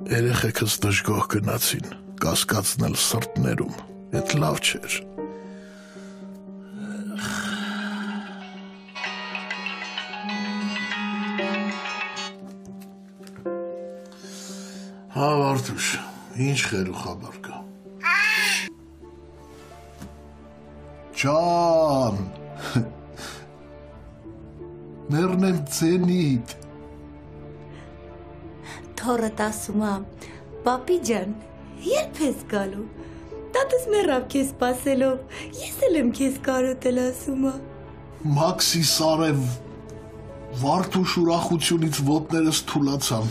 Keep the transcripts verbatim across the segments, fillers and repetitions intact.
Երեխեքս դժգոհ գնացին, կասկածնել սրտներում, էդ լավ չէր։ Հա, Վարդուշ, ինչ խեր ու խաբար կա։ Ջան, մերնեմ ձենիդ։ Թորդ ասում ա, պապի ջան, երբ ես գալու, տատս մեռավ քեզ սպասելով, ես էլ եմ քեզ կարոտել ասում ա։ Մաքսի Սարև, Վարդուշ ուրախությունից ոտներս թուլացան,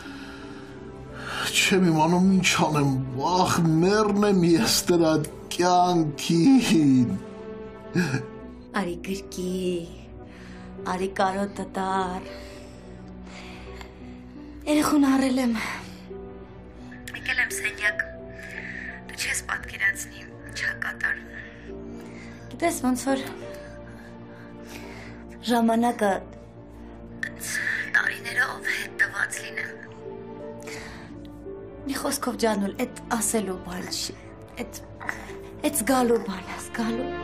չեմ իմանում ինչ անեմ, վախ մեռնեմ ես դրա կյանքին։ Արի գրկի, արի կարոտը տար, երեխուն առել եմ, եկել եմ սենյակ, դու չես պատկերացնի, չակատար, գիտես ոնց որ ժամանակը տարիներով հետ տված լինեմ, մի խոսքով ջանուլ, էդ ասելու բան չի, էդ զգալու բան, զգալու